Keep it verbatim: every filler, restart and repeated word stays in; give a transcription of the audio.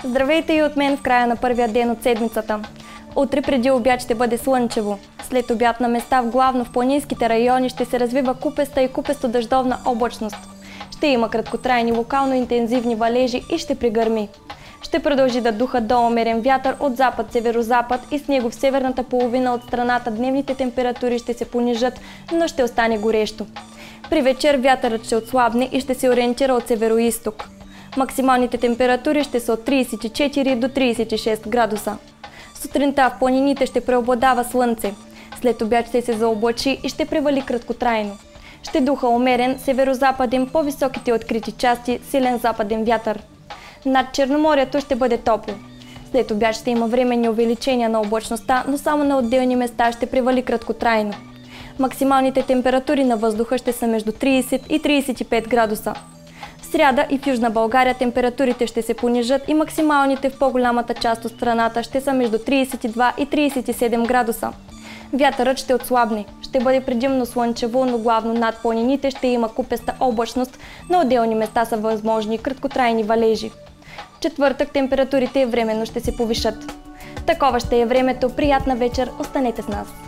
Здравейте и от мен в края на първия ден от седмицата. Утре преди обяд ще бъде слънчево. След обяд на места, главно в планинските райони, ще се развива купеста и купесто-дъждовна облачност. Ще има краткотрайни локално интензивни валежи и ще пригърми. Ще продължи да духа до умерен вятър от запад-северозапад и снего в северната половина от страната. Дневните температури ще се понижат, но ще остане горещо. При вечер вятърът ще отслабне и ще се ориентира от североизток. Максималните температури ще са от тридесет и четири до тридесет и шест градуса. Сутринта в планините ще преобладава слънце. След обяд ще се заоблачи и ще превали краткотрайно. Ще духа умерен северозападен, по високите открити части силен западен вятър. Над Черноморието ще бъде топло. След обяд ще има временни увеличения на облачността, но само на отделни места ще превали краткотрайно. Максималните температури на въздуха ще са между тридесет и тридесет и пет градуса. В сряда и в Южна България температурите ще се понижат и максималните в по-голямата част от страната ще са между тридесет и два и тридесет и седем градуса. Вятърът ще отслабне. Ще бъде предимно слънчево, но главно над планините ще има купеста облачност, на отделни места са възможни краткотрайни валежи. В четвъртък температурите временно ще се повишат. Такова ще е времето. Приятна вечер, останете с нас!